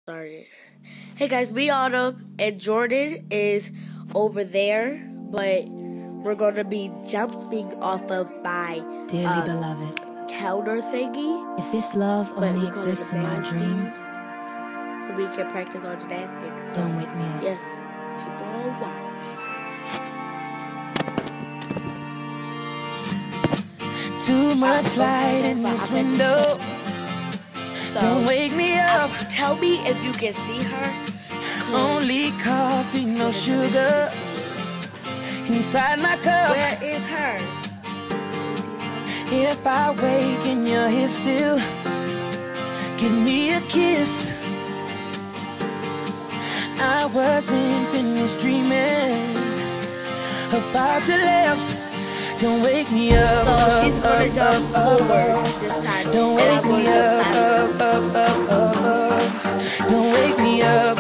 started. Hey guys, we Autumn and Jordan is over there, but we're gonna be jumping off of my Dearly beloved, counter thingy. if this love only exists in my dreams, so we can practice our gymnastics. don't wake me up. Yes, keep on watch. Too much light in this window. So, Don't wake me up. Tell me if you can see her. Only coffee, no sugar inside my cup. Where is her? If I wake and you're here still, give me a kiss. I wasn't finished dreaming about your lips. Don't wake me up. So she's gonna jump forward this time. Don't wake me up. Don't wake me up.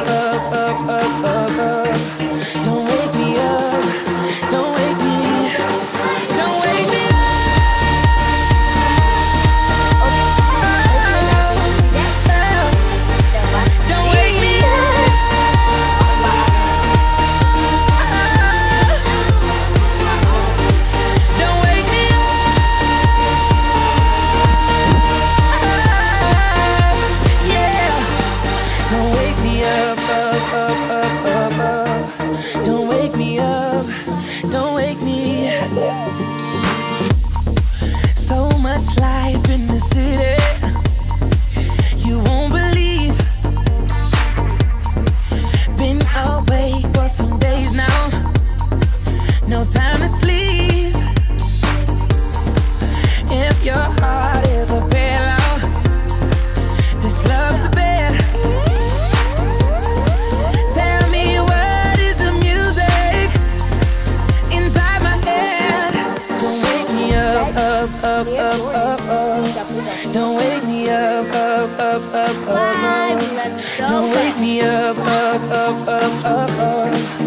Don't wake me up. Don't wake me. Don't wake me up. Don't wake me up. Don't wake me up. Yeah. Don't wake me up. Don't wake me up. Don't wake me. So much life in the city, you won't believe. Been away for some days now, no time to sleep. If your heart is a pillow, this love's the bed. Tell me what is the music inside my head. Don't wake me up. Don't wake me up. Don't wake me up.